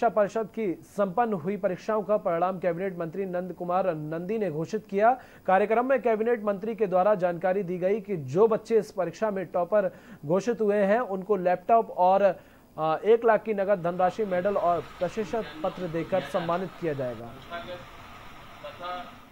शिक्षा परिषद की संपन्न हुई परीक्षाओं का परिणाम कैबिनेट मंत्री नंद कुमार नंदी ने घोषित किया। कार्यक्रम में कैबिनेट मंत्री के द्वारा जानकारी दी गई कि जो बच्चे इस परीक्षा में टॉपर घोषित हुए हैं उनको लैपटॉप और 1 लाख की नगद धनराशि, मेडल और प्रशस्ति पत्र देकर सम्मानित किया जाएगा।